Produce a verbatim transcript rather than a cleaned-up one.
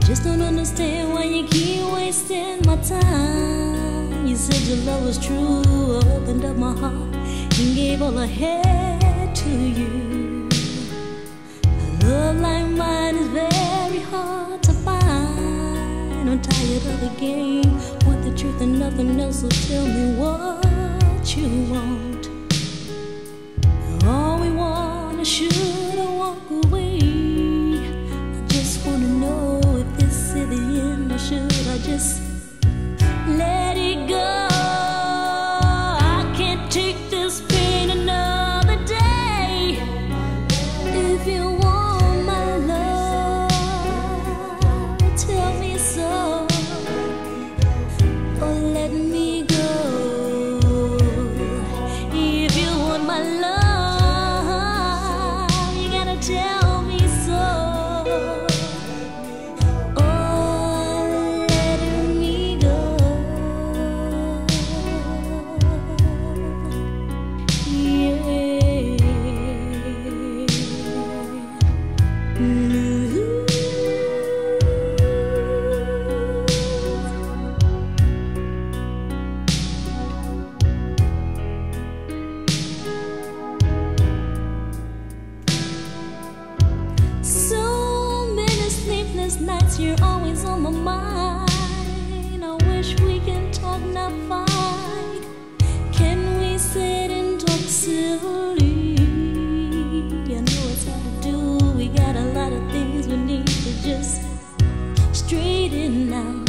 just don't understand why you keep wasting my time. You said your love was true, I opened up my heart and gave all I had to you. A love like mine is very hard to find. I'm tired of the game, want the truth and nothing else, so tell me what you want. All we want is should I walk away? I just wanna know if this is the end, or should I just let it go? I can't take this pain another day. If you want my love, tell me so, or let me go. If you want my love, you gotta tell me so. Nights you're always on my mind. I wish we can talk, not fight. Can we sit and talk civilly? I know it's hard to do. We got a lot of things we need to just straighten out.